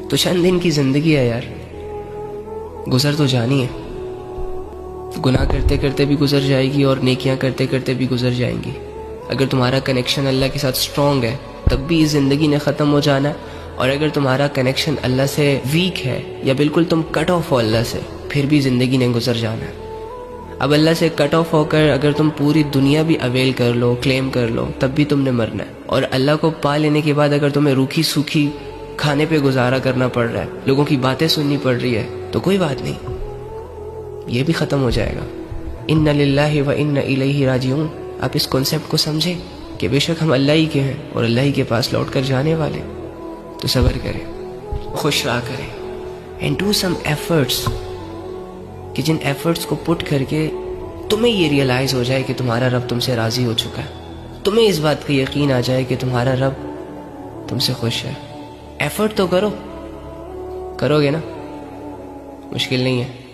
تو چند دن کی زندگی ہے یار، گزر تو جانی ہے. گناہ کرتے کرتے بھی گزر جائے گی اور نیکیاں کرتے کرتے بھی گزر جائیں گی. اگر تمہارا کنیکشن اللہ کے ساتھ اسٹرانگ ہے تب بھی اس زندگی نے ختم ہو جانا ہے، اور اگر تمہارا کنیکشن اللہ سے ویک ہے یا بالکل تم کٹ آف ہو اللہ سے، پھر بھی زندگی نے گزر جانا ہے. اب اللہ سے کٹ آف ہو کر اگر تم پوری دنیا بھی اویل کر لو، کلیم کر لو، تب بھی تم نے مرنا ہے. اور اللہ کو پا لینے کے بعد اگر تمہیں روکھی سوکھی کھانے پہ گزارا کرنا پڑ رہا ہے، لوگوں کی باتیں سننی پڑ رہی ہے، تو کوئی بات نہیں، یہ بھی ختم ہو جائے گا. اِنَّ لِلَّهِ وَإِنَّ إِلَيْهِ راجعون. آپ اس کنسیپٹ کو سمجھیں کہ بے شک ہم اللہ ہی کے ہیں اور اللہ ہی کے پاس لوٹ کر جانے والے. تو صبر کریں، خوش رہا کریں، اینڈ ڈو سم ایفرٹس، کہ جن ایفرٹس کو پٹ کر کے تمہیں یہ ریئلائز ہو جائے کہ تمہارا رب تم سے راضی ہو چکا ہے، تمہیں اس بات کا یقین آ جائے کہ تمہارا رب تم سے خوش ہے. ایفرٹ تو کرو گے نا، مشکل نہیں ہے.